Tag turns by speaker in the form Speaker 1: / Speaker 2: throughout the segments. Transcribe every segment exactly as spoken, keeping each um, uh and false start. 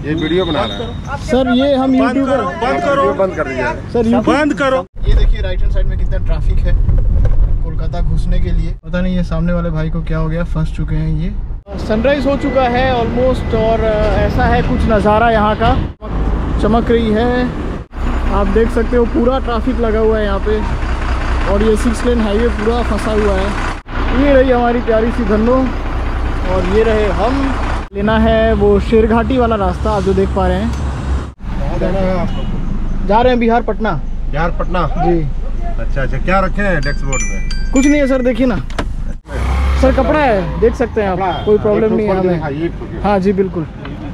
Speaker 1: ये वीडियो बना रहा है
Speaker 2: सर। ये हम यूट्यूब
Speaker 1: बंद करो बंद कर दिया
Speaker 2: सर,
Speaker 1: बंद करो।
Speaker 2: ये देखिए राइट हैंड साइड में कितना ट्रैफिक है कोलकाता घुसने के लिए। पता नहीं ये सामने वाले भाई को क्या हो गया, फंस चुके हैं। ये सनराइज हो चुका है ऑलमोस्ट, और ऐसा है कुछ नज़ारा यहाँ का, चमक रही है। आप देख सकते हो पूरा ट्रैफिक लगा हुआ है यहाँ पे, और ये सिक्स लेन हाईवे पूरा फंसा हुआ है। ये रही हमारी प्यारी सी धन्नो, और ये रहे हम। लेना है वो शेरघाटी वाला रास्ता, आप जो देख पा रहे हैं।
Speaker 1: जाना है आप लोग?
Speaker 2: जा रहे हैं बिहार पटना।
Speaker 1: बिहार पटना
Speaker 2: जी।
Speaker 1: अच्छा अच्छा, क्या रखे हैं डेस्क बोर्ड में?
Speaker 2: कुछ नहीं है सर, देखिए ना सर, कपड़ा है, देख सकते हैं आप, कोई प्रॉब्लम नहीं है हमें। हाँ जी बिल्कुल।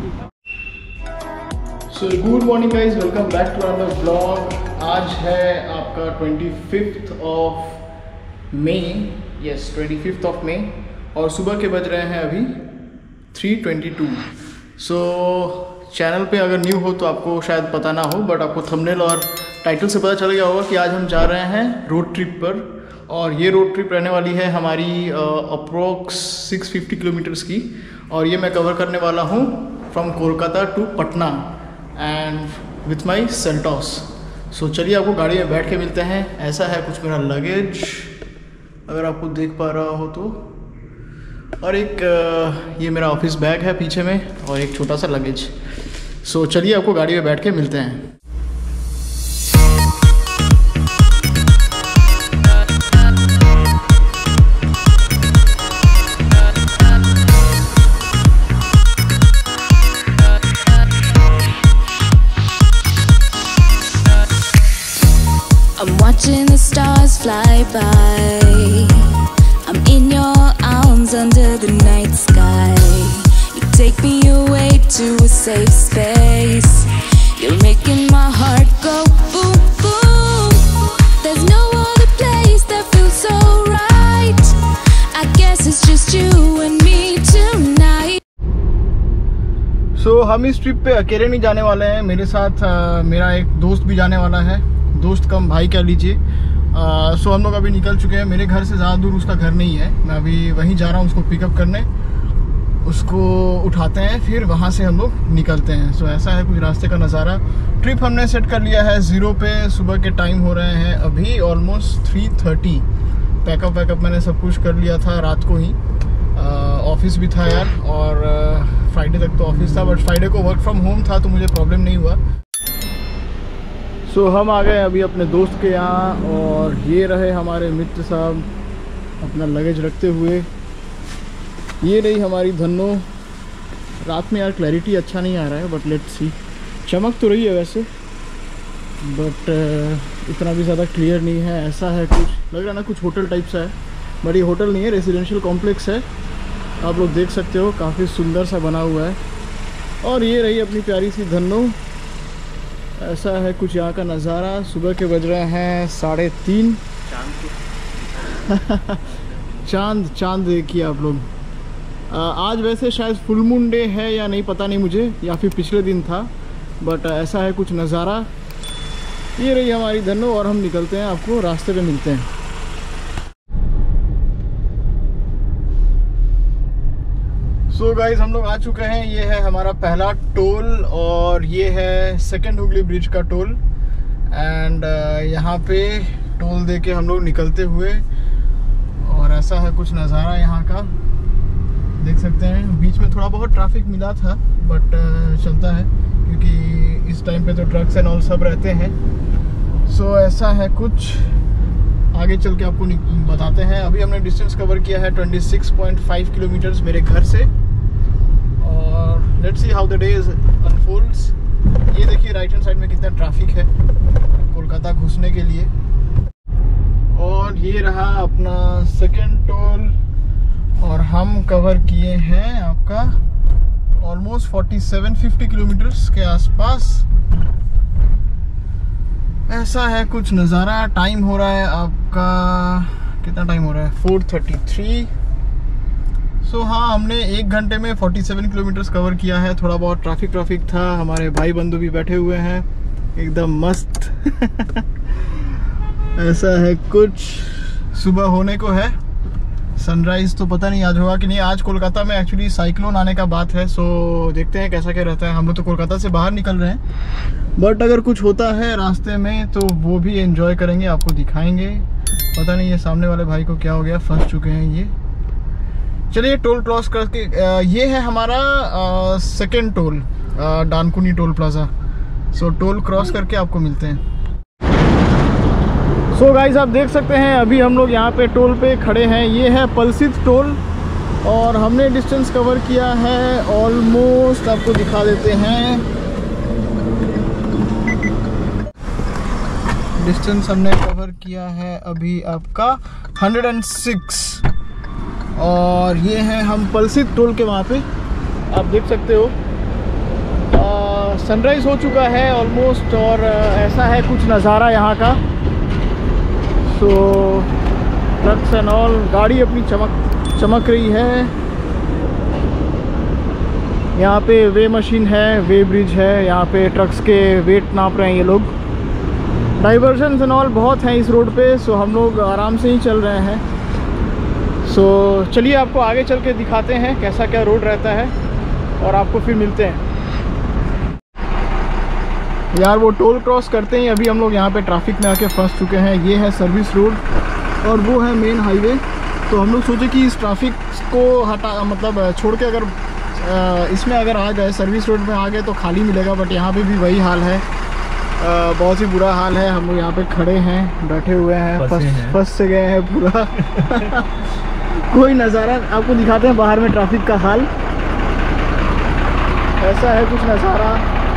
Speaker 2: So good morning guys, welcome back to another blog. आज है आपका twenty fifth of May, yes twenty fifth of May, और सुबह के बज रहे हैं अभी three twenty two. So channel पे अगर न्यू हो तो आपको शायद पता ना हो, बट आपको थंबनेल और टाइटल से पता चल गया होगा कि आज हम जा रहे हैं रोड ट्रिप पर। और ये रोड ट्रिप रहने वाली है हमारी अप्रोक्स सिक्स फिफ्टी किलोमीटर्स की, और ये मैं कवर करने वाला हूँ from Kolkata to Patna and with my Seltos. So चलिए आपको गाड़ी में बैठ के मिलते हैं। ऐसा है कुछ मेरा लगेज, अगर आपको देख पा रहा हो तो, और एक ये मेरा ऑफिस बैग है पीछे में, और एक छोटा सा लगेज। सो चलिए आपको गाड़ी में बैठ के मिलते हैं।
Speaker 3: I'm watching the stars fly by. I'm in your arms under the night sky. You take me away to a safe space. You're making my heart go boom boom. There's no other place that feels so right. I guess it's just you and me tonight.
Speaker 2: So हम इस trip पे अकेले नहीं जाने वाले हैं, मेरे साथ uh, मेरा एक दोस्त भी जाने वाला है, दोस्त कम भाई कह लीजिए। सो हम लोग अभी निकल चुके हैं। मेरे घर से ज़्यादा दूर उसका घर नहीं है, मैं अभी वहीं जा रहा हूँ उसको पिकअप करने। उसको उठाते हैं, फिर वहाँ से हम लोग निकलते हैं। सो so, ऐसा है कुछ रास्ते का नज़ारा। ट्रिप हमने सेट कर लिया है ज़ीरो पे। सुबह के टाइम हो रहे हैं अभी ऑलमोस्ट थ्री थर्टी। पैकअप वैकअप मैंने सब कुछ कर लिया था रात को ही। ऑफिस भी था यार, और फ्राइडे तक तो ऑफिस था, बट फ्राइडे को वर्क फ्रॉम होम था तो मुझे प्रॉब्लम नहीं हुआ। सो so, हम आ गए अभी अपने दोस्त के यहाँ, और ये रहे हमारे मित्र साहब अपना लगेज रखते हुए। ये रही हमारी धन्नो। रात में यार क्लैरिटी अच्छा नहीं आ रहा है, बट लेट्स सी। चमक तो रही है वैसे, बट इतना भी ज़्यादा क्लियर नहीं है। ऐसा है कुछ, लग रहा है ना कुछ होटल टाइप सा है, बट ये होटल नहीं है, रेजिडेंशियल कॉम्प्लेक्स है। आप लोग देख सकते हो, काफ़ी सुंदर सा बना हुआ है। और ये रही अपनी प्यारी सी धन्नो। ऐसा है कुछ यहाँ का नज़ारा। सुबह के बज रहे हैं साढ़े तीन। चांद चांद देखिए आप लोग। आज वैसे शायद फुल मून डे है या नहीं पता नहीं मुझे, या फिर पिछले दिन था, बट ऐसा है कुछ नज़ारा। ये रही हमारी धन्नो, और हम निकलते हैं, आपको रास्ते पे मिलते हैं। सो so गाइज हम लोग आ चुके हैं। ये है हमारा पहला टोल, और ये है सेकंड हुगली ब्रिज का टोल। एंड uh, यहाँ पे टोल दे के हम लोग निकलते हुए, और ऐसा है कुछ नज़ारा यहाँ का, देख सकते हैं। बीच में थोड़ा बहुत ट्रैफिक मिला था, बट uh, चलता है क्योंकि इस टाइम पे तो ट्रक्स एंड ऑल सब रहते हैं। सो so, ऐसा है कुछ, आगे चल के आपको बताते हैं। अभी हमने डिस्टेंस कवर किया है twenty six point five kilometres मेरे घर से, और let's see how the day is unfolds. ये देखिए राइट हैंड साइड में कितना ट्रैफिक है कोलकाता घुसने के लिए। और ये रहा अपना सेकंड टोल, और हम कवर किए हैं आपका almost forty seven fifty kilometres के आसपास। ऐसा है कुछ नज़ारा। टाइम हो रहा है आपका, कितना टाइम हो रहा है? Four thirty three. सो हाँ, हमने एक घंटे में फोर्टी सेवन किलोमीटर्स कवर किया है। थोड़ा बहुत ट्रैफिक ट्रैफिक था। हमारे भाई बंधु भी बैठे हुए हैं एकदम मस्त। ऐसा है कुछ, सुबह होने को है, सनराइज तो पता नहीं आज होगा कि नहीं। आज कोलकाता में एक्चुअली साइक्लोन आने का बात है, सो देखते हैं कैसा क्या रहता है। हम लोग तो कोलकाता से बाहर निकल रहे हैं, बट अगर कुछ होता है रास्ते में तो वो भी एंजॉय करेंगे, आपको दिखाएंगे। पता नहीं ये सामने वाले भाई को क्या हो गया, फंस चुके हैं ये। चलिए टोल क्रॉस करके, ये है हमारा second toll, Dankuni toll plaza. So toll cross करके आपको मिलते हैं। सो so गाइस आप देख सकते हैं अभी हम लोग यहाँ पे टोल पे खड़े हैं। ये है पलसित टोल और हमने डिस्टेंस कवर किया है ऑलमोस्ट, आपको दिखा देते हैं। डिस्टेंस हमने कवर किया है अभी आपका एक सौ छह, और ये है हम पलसित टोल के वहाँ पे, आप देख सकते हो। सनराइज हो चुका है ऑलमोस्ट, और ऐसा है कुछ नज़ारा यहाँ का। सो ट्रक्स एंड ऑल, गाड़ी अपनी चमक चमक रही है। यहाँ पे वे मशीन है, वे ब्रिज है, यहाँ पे ट्रक्स के वेट नाप रहे हैं ये लोग। डाइवर्जन एंड ऑल बहुत हैं इस रोड पे, सो हम लोग आराम से ही चल रहे हैं। सो चलिए आपको आगे चल के दिखाते हैं कैसा क्या रोड रहता है, और आपको फिर मिलते हैं। यार वो टोल क्रॉस करते ही अभी हम लोग यहाँ पे ट्रैफिक में आके फंस चुके हैं। ये है सर्विस रोड और वो है मेन हाईवे। तो हम लोग सोचे कि इस ट्रैफिक को हटा, मतलब छोड़ के अगर इसमें अगर आ गए, सर्विस रोड में आ गए तो खाली मिलेगा, बट यहाँ पे भी वही हाल है, बहुत ही बुरा हाल है। हम लोग यहाँ पे खड़े हैं, बैठे हुए हैं, फंस फंस से गए हैं पूरा। कोई नज़ारा आपको दिखाते हैं बाहर में, ट्रैफिक का हाल ऐसा है कुछ नज़ारा।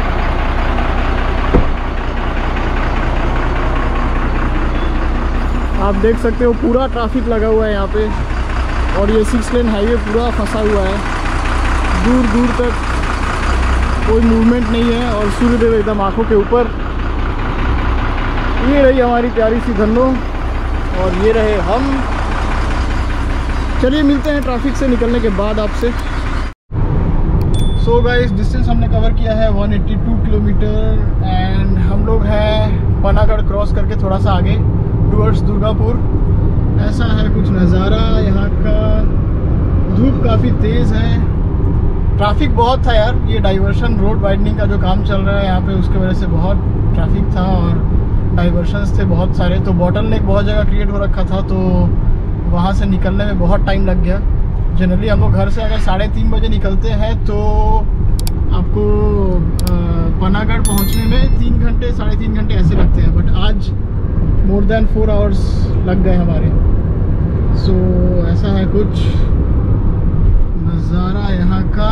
Speaker 2: आप देख सकते हो पूरा ट्रैफिक लगा हुआ है यहाँ पे, और ये सिक्स लेन हाईवे पूरा फंसा हुआ है, दूर दूर तक कोई मूवमेंट नहीं है, और सूर्यदेव एकदम आंखों के ऊपर। ये रही हमारी प्यारी सी धन्नो, और ये रहे हम। चलिए मिलते हैं ट्रैफिक से निकलने के बाद आपसे। सो गाइस डिस्टेंस हमने कवर किया है एक सौ बयासी किलोमीटर, एंड हम लोग हैं पनागढ़ क्रॉस करके थोड़ा सा आगे टूवर्ड्स दुर्गापुर। ऐसा है कुछ नज़ारा यहाँ का। धूप काफ़ी तेज़ है, ट्रैफिक बहुत था यार। ये डाइवर्शन रोड वाइडनिंग का जो काम चल रहा है यहाँ पे, उसके वजह से बहुत ट्रैफिक था और डाइवर्शंस थे बहुत सारे। तो बॉटल नेक बहुत जगह क्रिएट हो रखा था, तो वहाँ से निकलने में बहुत टाइम लग गया। जनरली हम लोग घर से अगर साढ़े तीन बजे निकलते हैं तो आपको पनागढ़ पहुँचने में तीन घंटे साढ़े तीन घंटे ऐसे लगते हैं, बट आज मोर देन फोर आवर्स लग गए हमारे। सो so, ऐसा है कुछ नज़ारा यहाँ का।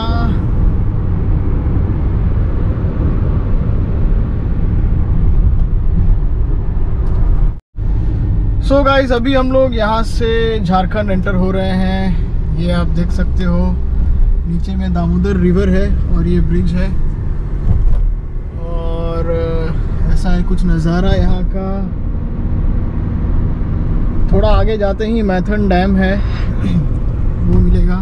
Speaker 2: सो so गाइस अभी हम लोग यहाँ से झारखंड एंटर हो रहे हैं। ये आप देख सकते हो नीचे में दामोदर रिवर है और ये ब्रिज है, और ऐसा है कुछ नज़ारा यहाँ का। थोड़ा आगे जाते ही मैथन डैम है, वो मिलेगा।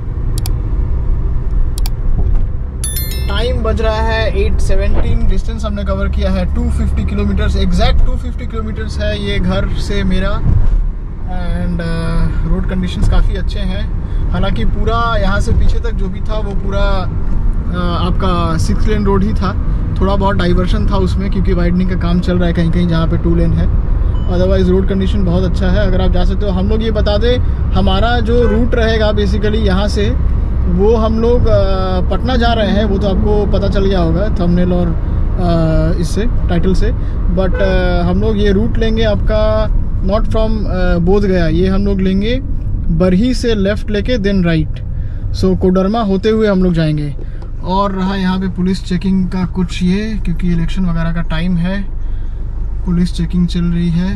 Speaker 2: टाइम बज रहा है आठ सत्रह। डिस्टेंस हमने कवर किया है दो सौ पचास किलोमीटर्स, एग्जैक्ट दो सौ पचास किलोमीटर्स है ये घर से मेरा। एंड रोड कंडीशंस काफ़ी अच्छे हैं। हालांकि पूरा यहाँ से पीछे तक जो भी था वो पूरा uh, आपका सिक्स लेन रोड ही था। थोड़ा बहुत डाइवर्शन था उसमें, क्योंकि वाइडनिंग का काम चल रहा है कहीं कहीं जहाँ पे टू लेन है। अदरवाइज़ रोड कंडीशन बहुत अच्छा है, अगर आप जा सकते हो। हम लोग ये बता दें, हमारा जो रूट रहेगा बेसिकली यहाँ से, वो हम लोग पटना जा रहे हैं। वो तो आपको पता चल गया होगा थंबनेल और इससे टाइटल से। बट हम लोग ये रूट लेंगे आपका नॉट फ्रॉम बोध गया, ये हम लोग लेंगे बरही से लेफ़्ट लेके देन राइट। सो कोडरमा होते हुए हम लोग जाएंगे। और रहा यहाँ पे पुलिस चेकिंग का कुछ ये, क्योंकि इलेक्शन वगैरह का टाइम है, पुलिस चेकिंग चल रही है।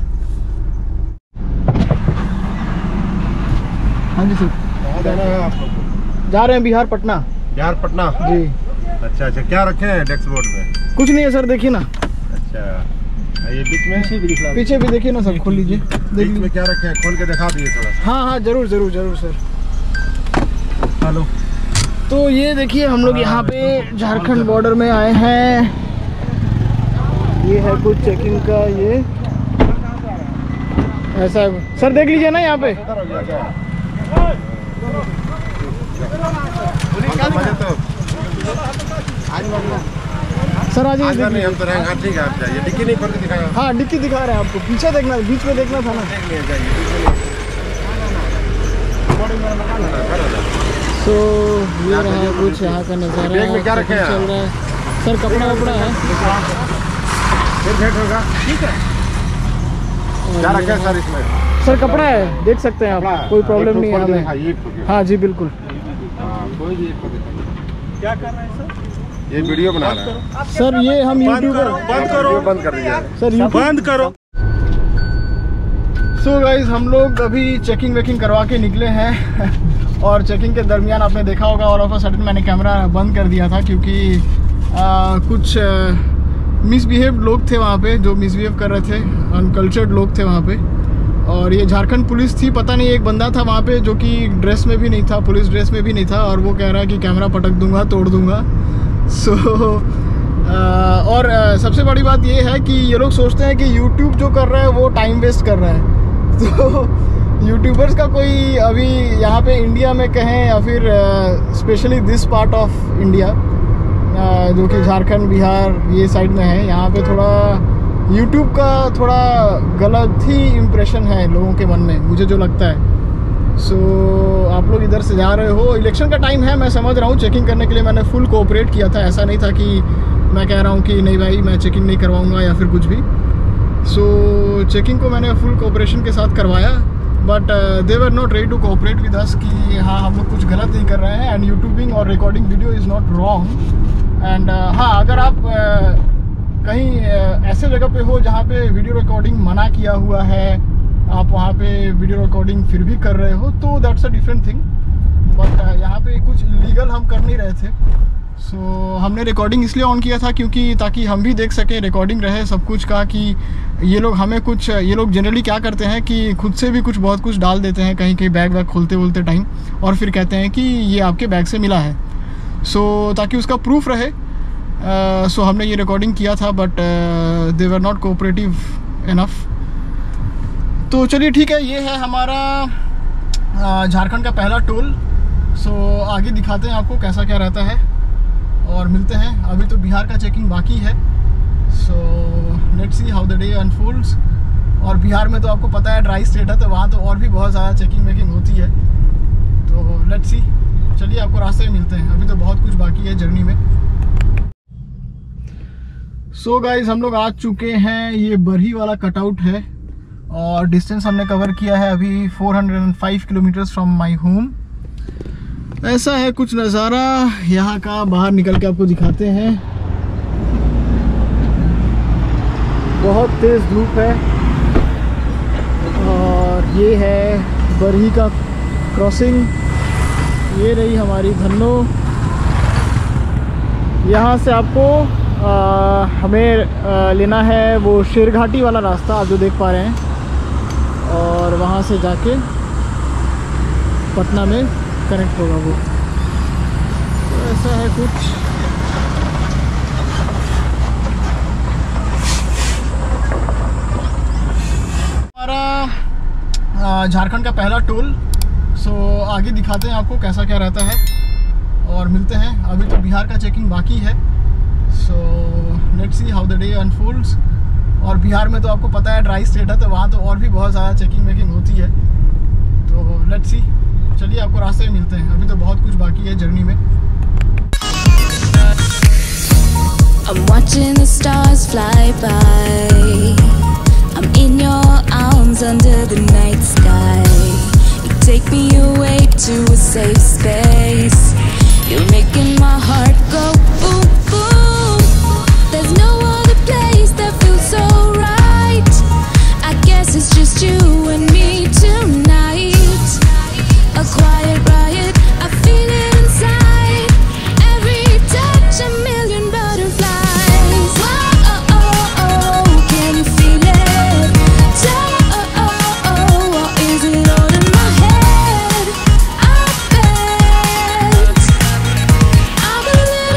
Speaker 2: हाँ जी सर,
Speaker 1: कहाँ जाना है आप लोग को?
Speaker 2: जा रहे हैं बिहार पटना।
Speaker 1: बिहार पटना
Speaker 2: जी।
Speaker 1: अच्छा अच्छा, क्या रखे हैं डेस्क बोर्ड में?
Speaker 2: कुछ नहीं है सर, देखिए ना।
Speaker 1: अच्छा, ये बीच में पीछे भी दिखला,
Speaker 2: पीछे भी देखिए ना सर, खोल लीजिए।
Speaker 1: बीच में क्या रखे हैं, खोल के दिखा दीजिए थोड़ा सा।
Speaker 2: हाँ हाँ जरूर जरूर जरूर सर।
Speaker 1: हेलो।
Speaker 2: तो ये देखिए हम लोग यहाँ पे झारखंड बॉर्डर में आए हैं। ये है कुछ चेकिंग का ये, ऐसा है सर, देख लीजिए ना यहाँ पे। सर आ जाइए।
Speaker 1: नहीं हम तो रहेंगे, ठीक है आप जाइए। डिक्की नहीं खोल के दिखाएगा।
Speaker 2: हाँ डिक्की दिखा रहे हैं आपको, पीछे देखना, बीच में देखना था ना। तो ये रहा कुछ यहाँ का नज़ारा।
Speaker 1: बैग में क्या रखे हैं?
Speaker 2: चल रहा है सर, कपड़ा वपड़ा है।
Speaker 1: होगा ठीक है। क्या रखे हैं सर इसमें?
Speaker 2: सर कपड़ा है, देख सकते हैं आप, कोई प्रॉब्लम नहीं है हमें। हाँ जी बिल्कुल।
Speaker 1: क्या कर रहे हैं सर? ये वीडियो बना रहा है
Speaker 2: सर। ये हम यूट्यूबर।
Speaker 1: बंद करो, बंद कर दीजिए
Speaker 2: सर,
Speaker 1: बंद करो।
Speaker 2: सो गाइज हम लोग अभी चेकिंग वेकिंग करवा के निकले हैं और चेकिंग के दरमियान आपने देखा होगा ऑल ऑफ अ सडन मैंने कैमरा बंद कर दिया था, क्योंकि आ, कुछ मिसबिहेव लोग थे वहाँ पे, जो मिसबिहेव कर रहे थे, अनकल्चर्ड लोग थे वहाँ पे। और ये झारखंड पुलिस थी, पता नहीं एक बंदा था वहाँ पे जो कि ड्रेस में भी नहीं था, पुलिस ड्रेस में भी नहीं था, और वो कह रहा है कि कैमरा पटक दूंगा, तोड़ दूंगा। सो so, और सबसे बड़ी बात ये है कि ये लोग सोचते हैं कि यूट्यूब जो कर रहा है वो टाइम वेस्ट कर रहा है। तो यूट्यूबर्स का कोई अभी यहाँ पे इंडिया में कहें या फिर specially this part of India जो कि झारखंड बिहार ये साइड में है, यहाँ पे थोड़ा यूट्यूब का थोड़ा गलत ही इम्प्रेशन है लोगों के मन में, मुझे जो लगता है। सो so, आप लोग इधर से जा रहे हो, इलेक्शन का टाइम है, मैं समझ रहा हूँ। चेकिंग करने के लिए मैंने फुल कोऑपरेट किया था, ऐसा नहीं था कि मैं कह रहा हूँ कि नहीं भाई मैं चेकिंग नहीं करवाऊँगा या फिर कुछ भी। सो so, चेकिंग को मैंने फुल कोऑपरेशन के साथ करवाया, but they were not ready to cooperate with us कि हाँ हम लोग कुछ गलत नहीं कर रहे हैं। एंड यूट्यूबिंग और recording video is not wrong. And हाँ अगर आप uh, कहीं uh, ऐसे जगह पे हो जहाँ पे वीडियो रिकॉर्डिंग मना किया हुआ है, आप वहाँ पे वीडियो रिकॉर्डिंग फिर भी कर रहे हो, तो that's a different thing. But यहाँ पे कुछ इलीगल हम कर नहीं रहे थे। सो so, हमने रिकॉर्डिंग इसलिए ऑन किया था क्योंकि ताकि हम भी देख सकें, रिकॉर्डिंग रहे सब कुछ का, कि ये लोग हमें कुछ, ये लोग जनरली क्या करते हैं कि खुद से भी कुछ बहुत कुछ डाल देते हैं कहीं कहीं बैग वैग खोलते बोलते टाइम, और फिर कहते हैं कि ये आपके बैग से मिला है। सो so, ताकि उसका प्रूफ रहे, सो uh, so हमने ये रिकॉर्डिंग किया था, but they were not cooperative enough. तो चलिए ठीक है, ये है हमारा झारखंड का पहला टोल। सो so, आगे दिखाते हैं आपको कैसा क्या रहता है और मिलते हैं। अभी तो बिहार का चेकिंग बाकी है। So let's see how the day unfolds. और बिहार में तो आपको पता है ड्राई स्टेट है, तो वहाँ तो और भी बहुत ज़्यादा चेकिंग वेकिंग होती है। तो लेट्स सी, चलिए आपको रास्ते में मिलते हैं, अभी तो बहुत कुछ बाकी है जर्नी में। सो so गाइज हम लोग आ चुके हैं, ये बरही वाला कटआउट है और डिस्टेंस हमने कवर किया है अभी four hundred five kilometres from my home. ऐसा है कुछ नज़ारा यहाँ का, बाहर निकल के आपको दिखाते हैं। बहुत तेज़ धूप है और ये है बरही का क्रॉसिंग। ये रही हमारी धन्नो। यहाँ से आपको आ, हमें आ, लेना है वो शेरघाटी वाला रास्ता, आप जो देख पा रहे हैं, और वहाँ से जाके पटना में कनेक्ट होगा वो। तो ऐसा है कुछ। हमारा झारखंड का पहला टोल। सो आगे दिखाते हैं आपको कैसा क्या रहता है और मिलते हैं। अभी तो बिहार का चेकिंग बाकी है। So let's see how the day unfolds. और बिहार में तो आपको पता है ड्राई स्टेट है, तो वहाँ तो और भी बहुत ज़्यादा चेकिंग वेकिंग होती है। तो लेट्स सी, चलिए आपको रास्ते में मिलते हैं, अभी तो बहुत कुछ बाकी है जर्नी में।
Speaker 3: I'm watching the stars fly by. I'm in your arms under the night sky. You take me away to a safe space. You're making my heart go boom boom. There's no other place that feels so right. I guess it's just you and me tonight. A quiet riot, I feel it inside. Every touch, a million butterflies. Whoa, oh, oh, oh, can you feel it? Oh, oh, oh, or is it all in my head? I bet I'm a little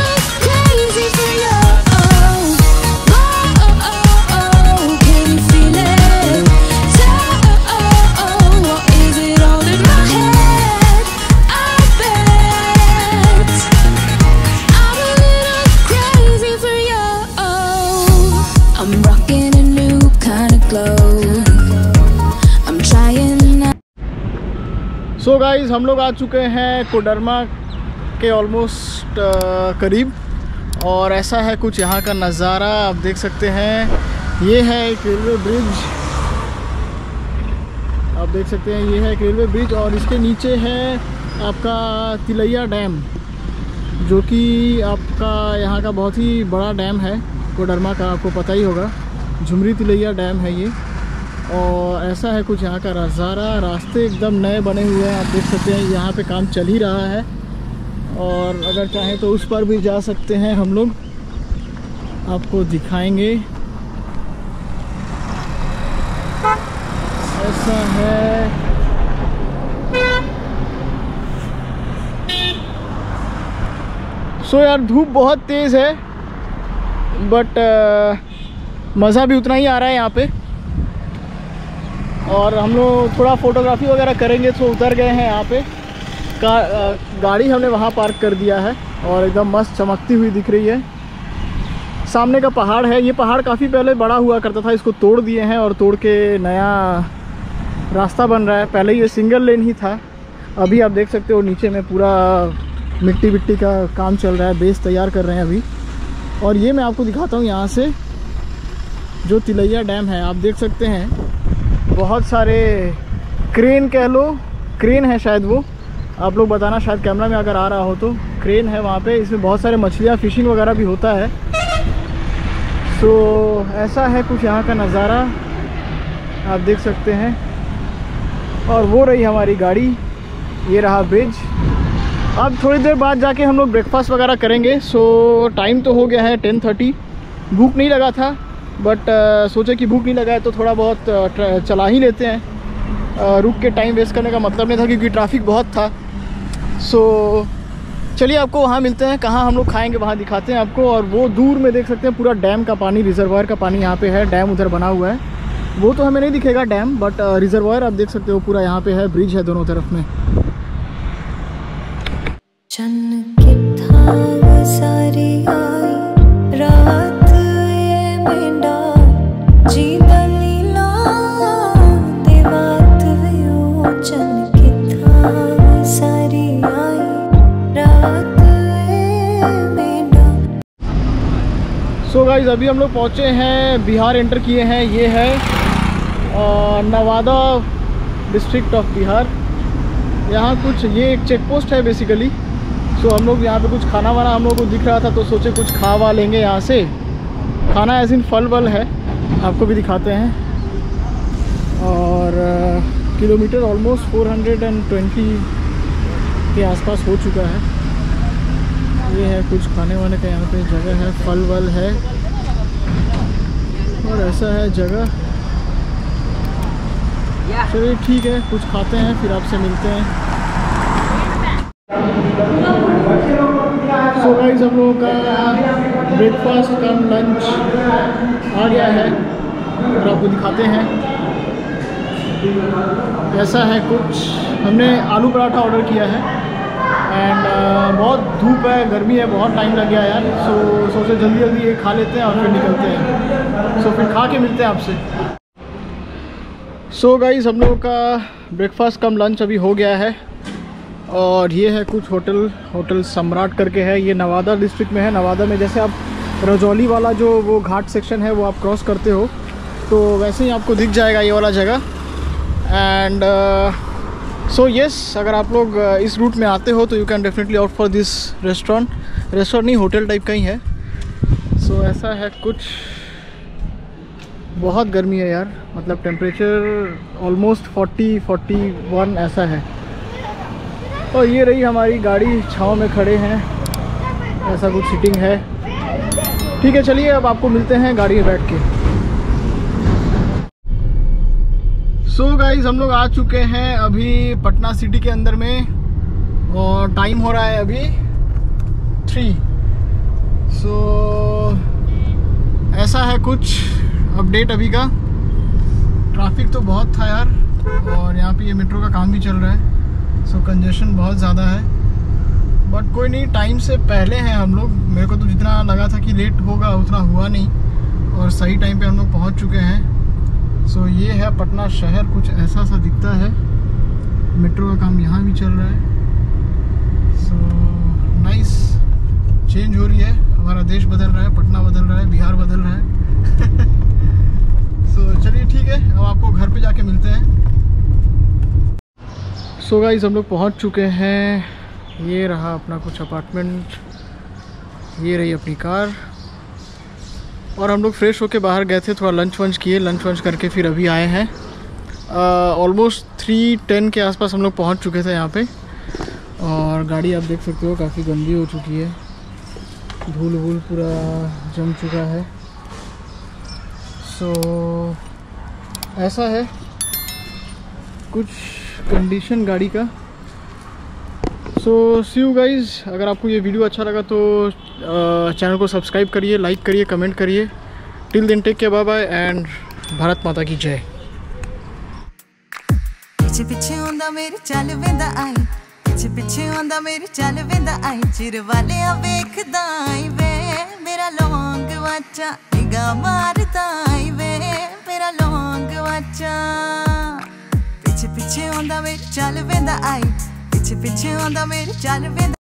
Speaker 2: so guys हम लोग आ चुके हैं कोडरमा के almost करीब, और ऐसा है कुछ यहाँ का नज़ारा आप देख सकते हैं। ये है एक रेलवे ब्रिज, आप देख सकते हैं ये है एक रेलवे ब्रिज, और इसके नीचे है आपका तिलैया डैम, जो कि आपका यहाँ का बहुत ही बड़ा डैम है कोडरमा का, आपको पता ही होगा। झुमरी तिलैया डैम है ये, और ऐसा है कुछ यहाँ का नज़ारा। रास्ते एकदम नए बने हुए हैं, आप देख सकते हैं यहाँ पे काम चल ही रहा है, और अगर चाहें तो उस पर भी जा सकते हैं हम लोग, आपको दिखाएंगे। ऐसा है, सो so यार धूप बहुत तेज़ है, बट मज़ा भी उतना ही आ रहा है यहाँ पे। और हम लोग थोड़ा फ़ोटोग्राफी वगैरह करेंगे, तो उतर गए हैं यहाँ पे। का, गाड़ी हमने वहाँ पार्क कर दिया है, और एकदम मस्त चमकती हुई दिख रही है। सामने का पहाड़ है, ये पहाड़ काफ़ी पहले बड़ा हुआ करता था, इसको तोड़ दिए हैं और तोड़ के नया रास्ता बन रहा है। पहले ये सिंगल लेन ही था, अभी आप देख सकते हो नीचे में पूरा मिट्टी मिट्टी का काम चल रहा है, बेस तैयार कर रहे हैं अभी। और ये मैं आपको दिखाता हूँ यहाँ से जो तिलैया डैम है, आप देख सकते हैं बहुत सारे क्रेन, कह लो क्रेन है शायद वो, आप लोग बताना शायद कैमरा में अगर आ रहा हो तो। क्रेन है वहाँ पे, इसमें बहुत सारे मछलियाँ, फिशिंग वगैरह भी होता है। सो ऐसा है कुछ यहाँ का नज़ारा, आप देख सकते हैं। और वो रही हमारी गाड़ी, ये रहा ब्रिज। अब थोड़ी देर बाद जाके हम लोग ब्रेकफास्ट वगैरह करेंगे। सो टाइम तो हो गया है टेन थर्टी। भूख नहीं लगा था, बट uh, सोचे कि भूख नहीं लगा है तो थोड़ा बहुत uh, चला ही लेते हैं। uh, रुक के टाइम वेस्ट करने का मतलब नहीं था, क्योंकि ट्रैफिक बहुत था। सो चलिए आपको वहाँ मिलते हैं, कहाँ हम लोग खाएंगे वहाँ दिखाते हैं आपको। और वो दूर में देख सकते हैं पूरा डैम का पानी, रिजर्वायर का पानी यहाँ पे है। डैम उधर बना हुआ है, वो तो हमें नहीं दिखेगा डैम, बट रिजर्वायर आप देख सकते हो पूरा यहाँ पे है। ब्रिज है दोनों तरफ में।
Speaker 4: चन्न किथा सारी आई रात ये मेंढा जी दलीला देवात वियो। चन्न किथा सारी आई रात ये मेंढा।
Speaker 2: सो गाइज अभी हम लोग पहुँचे हैं, बिहार एंटर किए हैं। ये है नवादा डिस्ट्रिक्ट ऑफ बिहार। यहाँ कुछ ये एक चेक पोस्ट है बेसिकली। सो so, हम लोग यहाँ पे कुछ खाना वाना हम लोग को दिख रहा था, तो सोचे कुछ खा वा लेंगे यहाँ से। खाना ऐसे इन फल वल है, आपको भी दिखाते हैं। और uh, kilometre almost four hundred twenty के आसपास हो चुका है। ये है कुछ खाने वाने का यहाँ पे जगह है, फल वल है, और ऐसा है जगह। चलिए ठीक है, कुछ खाते हैं फिर आपसे मिलते हैं। सो गाइस हम लोगों का ब्रेकफास्ट कम लंच आ गया है, और आपको दिखाते हैं। ऐसा है कुछ, हमने आलू पराठा ऑर्डर किया है। एंड uh, बहुत धूप है, गर्मी है, बहुत टाइम लग गया यार। सो so, सोचे जल्दी जल्दी ये खा लेते हैं और फिर निकलते हैं। सो so, फिर खा के मिलते हैं आपसे। सो so, गाइस हम लोगों का ब्रेकफास्ट कम लंच अभी हो गया है, और ये है कुछ होटल, होटल सम्राट करके है। ये नवादा डिस्ट्रिक्ट में है। नवादा में जैसे आप रजौली वाला जो वो घाट सेक्शन है वो आप क्रॉस करते हो, तो वैसे ही आपको दिख जाएगा ये वाला जगह। एंड सो यस, अगर आप लोग इस रूट में आते हो तो you can definitely out for this restaurant. Restaurant नहीं, होटल टाइप का ही है। सो so, ऐसा है कुछ। बहुत गर्मी है यार, मतलब temperature almost forty forty one ऐसा है। और ये रही हमारी गाड़ी, छाँव में खड़े हैं, ऐसा कुछ सीटिंग है। ठीक है, चलिए अब आपको मिलते हैं गाड़ी में बैठ के। सो so गाइज हम लोग आ चुके हैं अभी पटना सिटी के अंदर में, और टाइम हो रहा है अभी थ्री। सो so, ऐसा है कुछ अपडेट अभी का। ट्रैफिक तो बहुत था यार, और यहाँ पे ये मेट्रो का काम भी चल रहा है। सो so, कंजेशन बहुत ज़्यादा है, बट कोई नहीं, टाइम से पहले हैं हम लोग। मेरे को तो जितना लगा था कि लेट होगा उतना हुआ नहीं, और सही टाइम पे हम लोग पहुंच चुके हैं। सो so, ये है पटना शहर, कुछ ऐसा सा दिखता है। मेट्रो का काम यहाँ भी चल रहा है। सो नाइस, चेंज हो रही है, हमारा देश बदल रहा है, पटना बदल रहा है, बिहार बदल रहा है। सो so, चलिए ठीक है, अब आपको घर पे जाके मिलते हैं। सो so गाइस, हम लोग पहुँच चुके हैं। ये रहा अपना कुछ अपार्टमेंट, ये रही अपनी कार, और हम लोग फ्रेश होके बाहर गए थे, थोड़ा लंच वंच किए, लंच वंच करके फिर अभी आए हैं। ऑलमोस्ट थ्री टेन के आसपास हम लोग पहुंच चुके थे यहाँ पे, और गाड़ी आप देख सकते हो काफ़ी गंदी हो चुकी है, धूल वूल पूरा जम चुका है। सो so, ऐसा है कुछ कंडीशन गाड़ी का। सो सी यू गाइज, अगर आपको ये वीडियो अच्छा लगा तो चैनल को सब्सक्राइब करिए, लाइक करिए, कमेंट करिए। Till then take care, bye bye, and Bharat माता की जय।
Speaker 5: पिछे पिछे आंदा मेरे चल वेंदा आई, पिछे पिछे आंदा मेरे चल वेंदा आई, चिर वाले वेखदा आई वे मेरा लौंग वाचा, निगाह मारदा आई वे मेरा लौंग वाचा। पिछे पिछे आंदा मेरे चल वेंदा आई, पिछे पिछे आंदा मेरे चल वेंदा